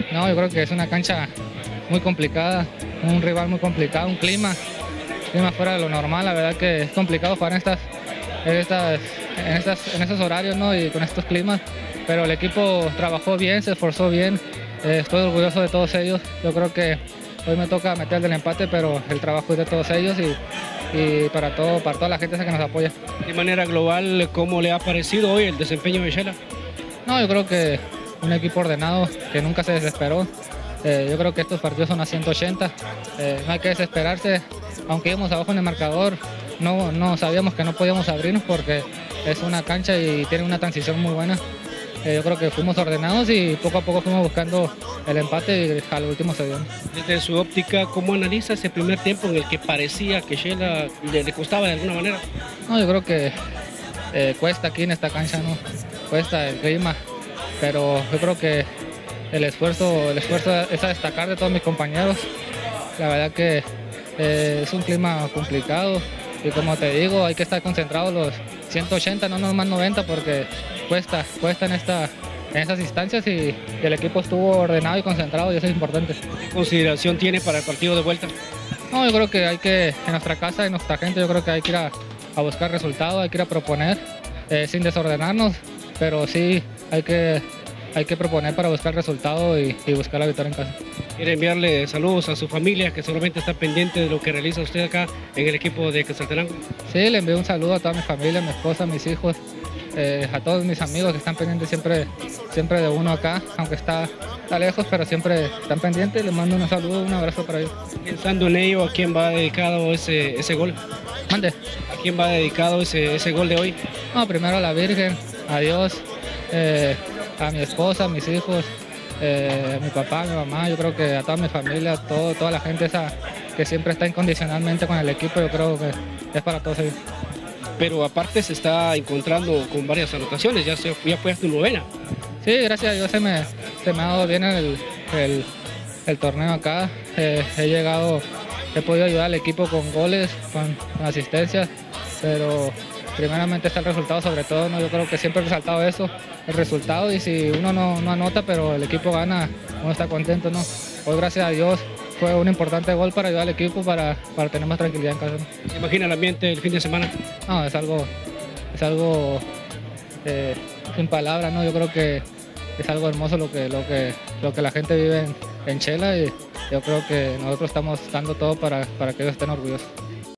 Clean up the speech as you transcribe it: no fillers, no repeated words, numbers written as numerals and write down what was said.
No, yo creo que es una cancha muy complicada, un rival muy complicado, un clima fuera de lo normal. La verdad que es complicado jugar en estos horarios, ¿no? Y con estos climas, pero el equipo trabajó bien, se esforzó bien. Estoy orgulloso de todos ellos. Yo creo que hoy me toca meter el empate, pero el trabajo es de todos ellos y para toda la gente esa que nos apoya. De manera global, ¿cómo le ha parecido hoy el desempeño de Shela? No, yo creo que un equipo ordenado que nunca se desesperó. Yo creo que estos partidos son a 180. No hay que desesperarse. Aunque íbamos abajo en el marcador, no sabíamos que no podíamos abrirnos porque es una cancha y tiene una transición muy buena. Yo creo que fuimos ordenados y poco a poco fuimos buscando el empate y al último se dio. Desde su óptica, ¿cómo analiza ese primer tiempo en el que parecía que Shela le costaba de alguna manera? No, yo creo que cuesta aquí en esta cancha, ¿no? Cuesta el clima, pero yo creo que el esfuerzo es a destacar de todos mis compañeros. La verdad que es un clima complicado y como te digo, hay que estar concentrados los 180, no nomás 90 porque cuesta en esas instancias y el equipo estuvo ordenado y concentrado y eso es importante. ¿Qué consideración tiene para el partido de vuelta? No, yo creo que en nuestra casa, en nuestra gente, yo creo que hay que ir a buscar resultados, hay que ir a proponer sin desordenarnos, pero sí hay que proponer para buscar resultados y buscar la victoria en casa. Quiere enviarle saludos a su familia que seguramente está pendiente de lo que realiza usted acá en el equipo de Quetzaltenango. Sí, le envío un saludo a toda mi familia, a mi esposa, a mis hijos, a todos mis amigos que están pendientes siempre de uno acá, aunque está lejos, pero siempre están pendientes. Les mando un saludo, un abrazo para ellos. Pensando en ello, ¿a quién va dedicado ese gol? Mande. ¿A quién va dedicado ese gol de hoy? No, primero a la Virgen, a Dios, a mi esposa, a mis hijos, a mi papá, a mi mamá, yo creo que a toda mi familia, toda la gente esa que siempre está incondicionalmente con el equipo, yo creo que es para todos ellos. Pero aparte se está encontrando con varias anotaciones, ya fue a tu novena. Sí, gracias a Dios se me ha dado bien el torneo acá. He podido ayudar al equipo con goles, con asistencias, pero primeramente está el resultado sobre todo, ¿no? Yo creo que siempre he resaltado eso, el resultado, y si uno no anota pero el equipo gana, uno está contento, ¿no? Hoy gracias a Dios fue un importante gol para ayudar al equipo para tener más tranquilidad en casa, ¿no? ¿Se imagina el ambiente del fin de semana? No, es algo sin palabras, ¿no? Yo creo que es algo hermoso lo que la gente vive en Shela y yo creo que nosotros estamos dando todo para que ellos estén orgullosos.